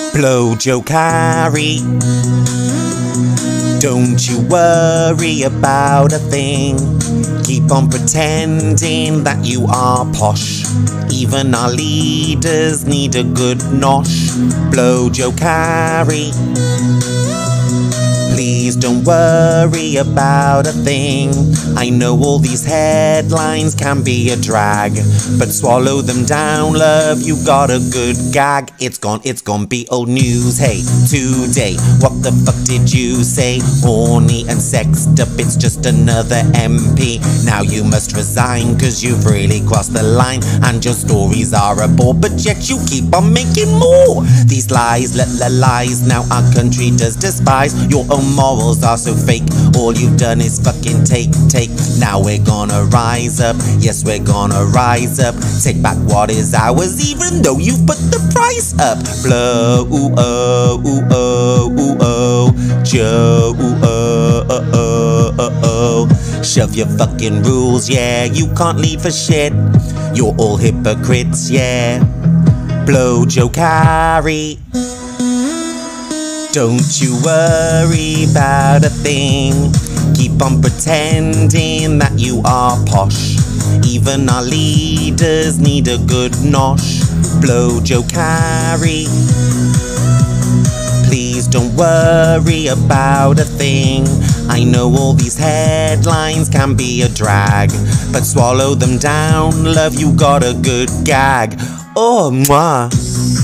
Blow Joe Carey. Don't you worry about a thing. Keep on pretending that you are posh. Even our leaders need a good nosh. Blow Joe Carey. Please don't worry about a thing. I know all these headlines can be a drag, but swallow them down, love, you got a good gag. It's gone be old news. Hey, today, what the fuck did you say? Horny and sexed up, it's just another MP. Now you must resign, cause you've really crossed the line, and your stories are a bore, but yet you keep on making more. These lies, lies, now our country does despise. Your own morals are so fake, all you've done is fucking take. Now we're gonna rise up, yes we're gonna rise up. Take back what is ours, even though you've put the price up. Blow, ooh, oh, ooh, oh, ooh, oh. Joe, ooh, oh, oh, oh, oh. Shove your fucking rules, yeah, you can't lead for shit. You're all hypocrites, yeah. Blow Joe Carey. Don't you worry about a thing. Keep on pretending that you are posh. Even our leaders need a good nosh. Blow Joe Carey. Please don't worry about a thing. I know all these headlines can be a drag, but swallow them down, love, you got a good gag. Oh, mwah.